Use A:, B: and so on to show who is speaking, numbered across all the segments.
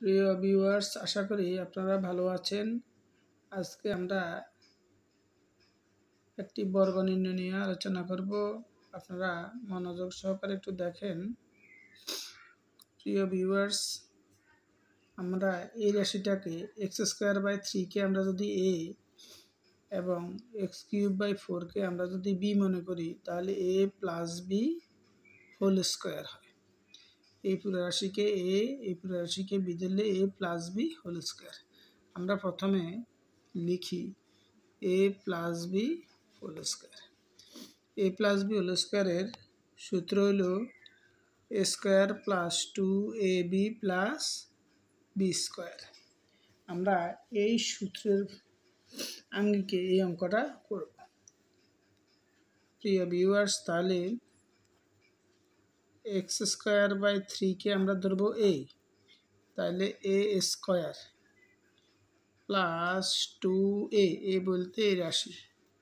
A: প্রিয় ভিউয়ার্স, আশা করি আপনারা ভালো আছেন। আজকে আমরা একটি বর্গ নির্ণয় নিয়ে আলোচনা করব। আপনারা মনোযোগ সহকারে একটু দেখেন। প্রিয় ভিউয়ার্স, আমরা এই রাশিটাকে x²/3 কে আমরা যদি a এবং x³/4 কে আমরা যদি b মনে করি, তাহলে a + b হোল স্কয়ার হয়। এই পুরো রাশিকে a, এই পুরো রাশিকে b দিলে a + b হোল স্কয়ার। আমরা প্রথমে লিখি a + b whole square. a + b whole স্কয়ারের সূত্র হলো a² + 2ab + b স্কয়ার। আমরা এই সূত্রের আঙ্গিকে এই অঙ্কটা করব। প্রিয় ভিউয়ার্স, তাহলে x²/3 কে আমরা ধরবো a, তাহলে a² + 2a, a বলতে এই রাশি,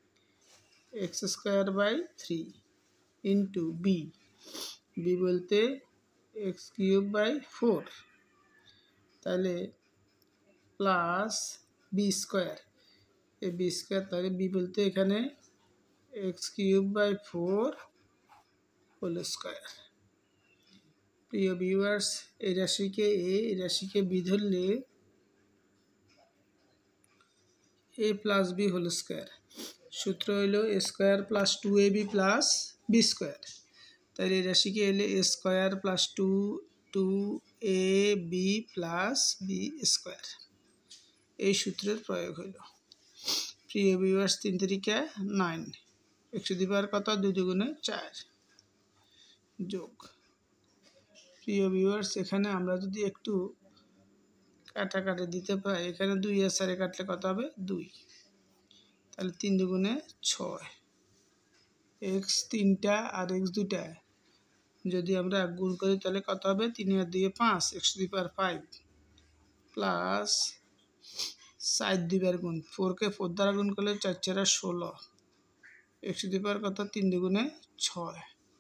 A: x²/3 ইন্টু b, b বলতে x³/4, তাহলে প্লাস b², এই b², তাহলে b বলতে এখানে x³/4 হোল স্কয়ার। প্রিয় ভিউয়ার্স, এই রাশিকে a, এই রাশিকে b ধরলে a + b হোল স্কয়ার। সূত্র হইল a² + 2ab + b স্কয়ার। তাহলে এই রাশিকে এলে a² + 2ab + b স্কয়ার। এই সূত্রের প্রয়োগ হইল। প্রিয় ভিউয়ার্স, 3 × 3 = 9, 100 কত, 2 × 4 যোগ। প্রিয় ভিউয়ার্স, এখানে আমরা যদি একটু কাটাকাটি দিতে পাই, এখানে 2 আর 4 কাটলে কত হবে, 2, তাহলে 3 × 2 = 6, x 3টা আর x 2টা যদি আমরা গুণ করি তাহলে কত হবে, 3 আর 2 = 5, x⁵ প্লাস 4 2বার গুণ, 4 কে 4 দ্বারা গুণ করলে 4 × 4 = 16, x⁵ কত, 3 × 2 = 6,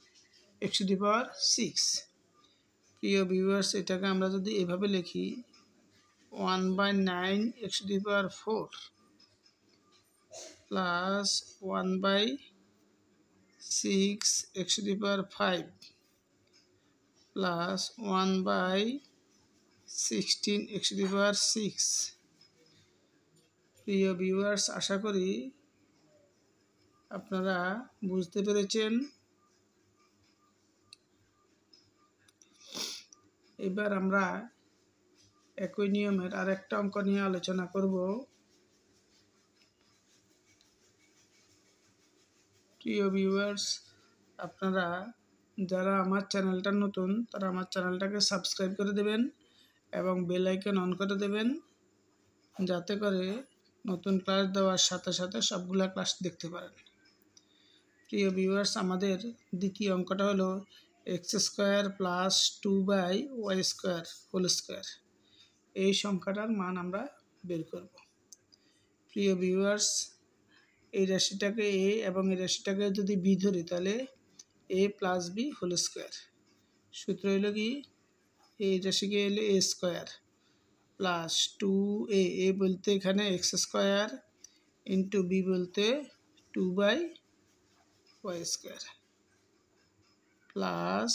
A: x⁶। প্রিয় ভিউয়ার্স, এটাকে আমরা যদি এভাবে লিখি 1/9 x⁴ plus 1/6 x⁵ plus 1/16 x⁶। প্রিয় ভিউয়ার্স, আশা করি আপনারা বুঝতে পেরেছেন। এবার আমরা একই নিয়মের আরেকটা অঙ্ক নিয়ে আলোচনা করব। প্রিয় ভিউয়ার্স, আপনারা যারা আমার চ্যানেলটা নতুন, তারা আমার চ্যানেলটাকে সাবস্ক্রাইব করে দেবেন এবং বেল আইকন অন করে দেবেন, যাতে করে নতুন ক্লাস দেওয়ার সাথে সাথে সবগুলা ক্লাস দেখতে পারেন। প্রিয় ভিউয়ার্স, আমাদের দ্বিতীয় অঙ্কটা হলো x² + 2y² হোল স্কয়ার। এই সংখ্যাটার মান আমরা বের করব। প্রিয় ভিউয়ার্স, এই রাশিটাকে a এবং এই রাশিটাকে যদি b ধরি, তাহলে a + b হোল স্কয়ার। সূত্র হইল কি, এই রাশিকে এলে a² প্লাস 2a, a বলতে এখানে x² ইন্টু b বলতে 2/y² plus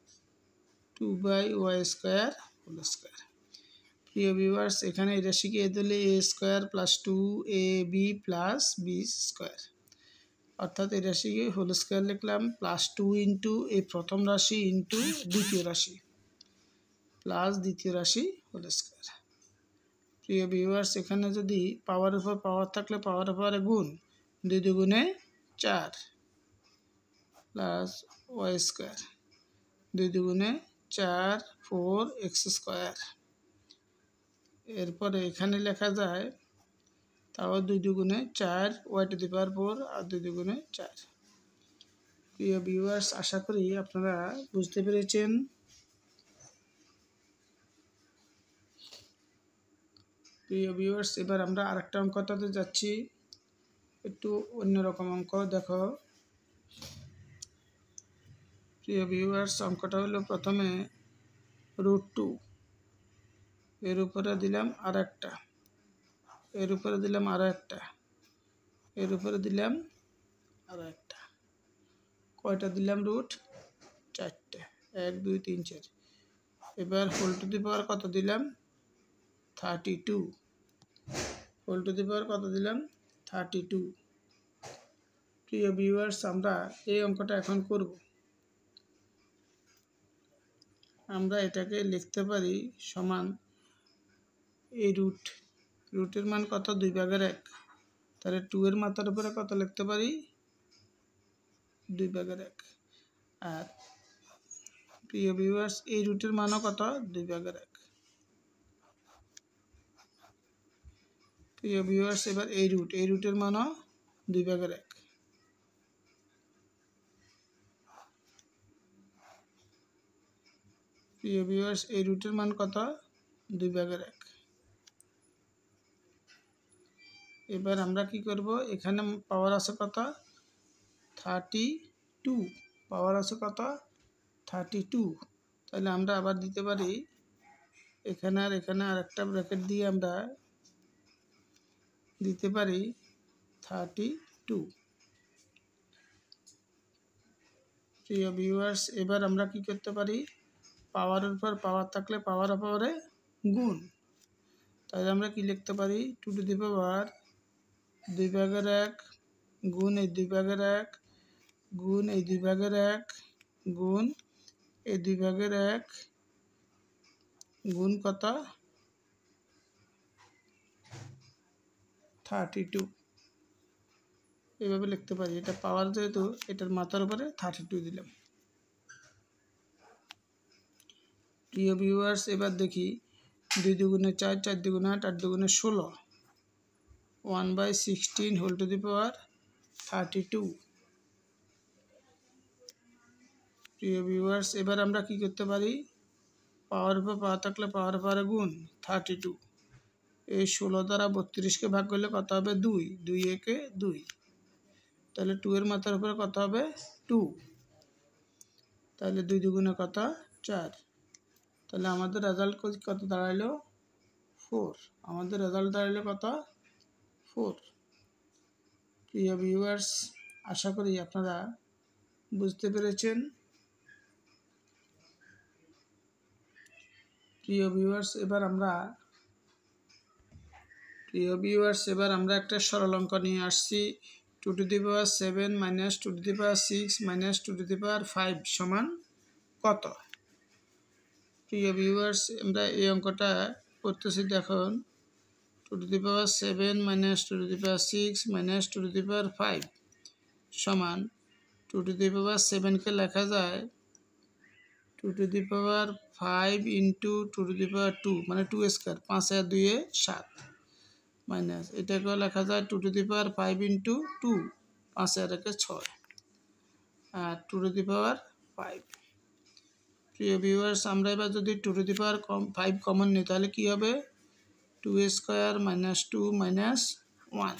A: 2/y² whole square. প্রিয় ভিউয়ার্স, এখানে এই রাশিকে এ দিলে a² + 2ab + b স্কয়ার, অর্থাৎ এই রাশিকে হোল স্কয়ার লিখলাম, প্লাস 2 ইন্টু এই প্রথম রাশি ইন্টু দ্বিতীয় রাশি প্লাস দ্বিতীয় রাশি হোল স্কয়ার। প্রিয় ভিউয়ার্স, এখানে যদি পাওয়ার উপর পাওয়ার থাকলে পাওয়ার উপরে গুণ, 2 × 2 = 4 প্লাস y², 2 × 2 = 4 4x²। এরপরে এখানে লেখা যায়, তাও 2 × 2 = 4 y⁴ আর 2 × 2 = 4। প্রিয় ভিউয়ার্স, আশা করি আপনারা বুঝতে পেরেছেন। প্রিয় ভিউয়ার্স, এবার আমরা আরেকটা অঙ্কটাতে যাচ্ছি, একটু অন্যরকম অঙ্ক। দেখো প্রিয় ভিউয়ার্স, অঙ্কটা হলো প্রথমে √2, এর উপরে দিলাম আরেকটা, এর উপরে দিলাম আরেকটা, এর উপরে দিলাম আরেকটা। কয়টা দিলাম রুট? 4টে। 1 2 3 4। এবার হোল টু দি পাওয়ার কত দিলাম? 32। হোল টু দি পাওয়ার কত দিলাম? 32। প্রিয় ভিউয়ার্স, আমরা এই অঙ্কটা এখন করব। আমরা এটাকে লিখতে পারি সমান এই রুটের মান কত? 2/1। তাহলে 2 এর মাথার উপরে কত লিখতে পারি? 2/1। আর প্রিয় ভিউয়ার্স, এই রুটের মানও কত? 2/1। প্রিয় ভিউয়ার্স, এবার এই রুটের মানও 2/1। প্রিয় ভিউয়ার্স, এই রুটের মান কত? 2/1। এবার আমরা কি করব? এখানে পাওয়ার আছে কত? 32। পাওয়ার আছে কত? 32। তাহলে আমরা আবার দিতে পারি এখানে আর এখানে আরেকটা ব্র্যাকেট দিয়ে আমরা দিতে পারি 32। প্রিয় ভিউয়ার্স, এবার আমরা কি করতে পারি? পাওয়ারের উপর পাওয়ার থাকলে পাওয়ারে গুণ। তাহলে আমরা কি লিখতে পারি? 2 টু দি পাওয়ার 2/1 গুণ এই 2/1 গুণ এই 2/1 গুণ এই 2/1 গুণ কত? 32। এভাবে লিখতে পারি। এটা পাওয়ার যেহেতু এটার মাথার উপরে 32 দিলাম। প্রিয় ভিউয়ার্স, এবার দেখি 2 দুগুণে 4, 4 দুগুণে 8, 8 দুগুণে 16, 1/16 হোল টু দি পাওয়ার 32। প্রিয় ভিউয়ার্স, এবার আমরা কি করতে পারি? পাওয়ার উপর পাওয়ার থাকলে পাওয়ারে গুণ 32। এই 16 দ্বারা 32কে ভাগ করলে কত হবে? 2। 2 একে 2। তাহলে 2 এর মাথার উপরে কত হবে? 2। তাহলে 2 দুগুণে কত? 4। তাহলে আমাদের রেজাল্ট কত দাঁড়াইলো? 4। আমাদের রেজাল্ট দাঁড়াইলো কত? 4। প্রিয় ভিউয়ার্স, আশা করি আপনারা বুঝতে পেরেছেন। প্রিয় ভিউয়ার্স, এবার আমরা একটা সরল অঙ্ক নিয়ে আসছি। 2 to the power 7 minus 2 to the power 6 minus 2 to the power 5 সমান কত? প্রিয় ভিউয়ার্স, আমরা এই অঙ্কটা করতেছি। দেখুন, 2 to the power 7 minus 2 to the power 6 minus 2 to the power 5 সমান 2 টু দি পাওয়ার 7কে লেখা যায় 2 to the power 5 into 2 to the power 2 মানে 2 স্কোয়ার, 5 আর 2 এ 7 মাইনাস এটাকেও লেখা যায় 2 টু দি পাওয়ার 5 ইন্টু 2, 5 আর 1 6 আর 2 টু দি পাওয়ার 5। প্রিয় ভিউয়ার্স, আমরা এবার যদি 2 টু দি পাওয়ার 5 কমন নিই তাহলে কি হবে? 2 স্কোয়ার মাইনাস 2 মাইনাস 1।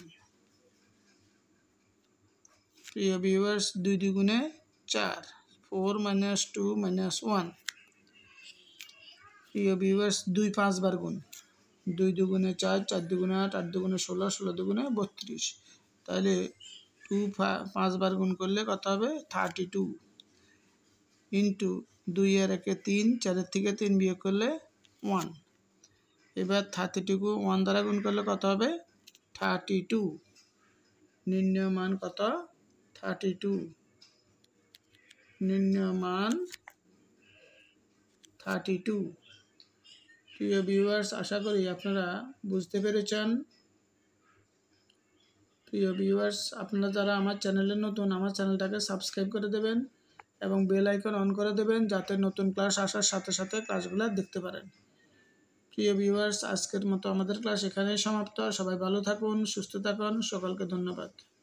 A: প্রিয় ভিউয়ার্স, 2 দুগুণে 4, 4 মাইনাস 2 মাইনাস 1। প্রিয় ভিউয়ার্স, 2 5 বার গুণ। 2 দুগুণে 4, 4 দুগুণে 8, 8 দুগুণে 16, 16 দুগুণে 32। তাহলে 2 5 বার গুণ করলে কত হবে? 32 ইন্টু 2 আর 1 3, 4 থেকে 3 বিয়োগ করলে 1। এবার 32কে 1 দ্বারা গুণ করলে কত হবে? 32। নির্ণয় মান কত? 32। নির্ণয় মান 32। প্রিয় ভিউয়ার্স, আশা করি আপনারা বুঝতে পেরেছেন। প্রিয় ভিউয়ার্স, আপনারা যারা আমার চ্যানেলে নতুন, আমার চ্যানেলটাকে সাবস্ক্রাইব করে দেবেন এবং বেল আইকন অন করে দেবেন যাতে নতুন ক্লাস আসার সাথে সাথে ক্লাসগুলো দেখতে পারেন। প্রিয় ভিউয়ার্স, আজকের মতো আমাদের ক্লাস এখানেই সমাপ্ত। সবাই ভালো থাকুন, সুস্থ থাকুন। সকলকে ধন্যবাদ।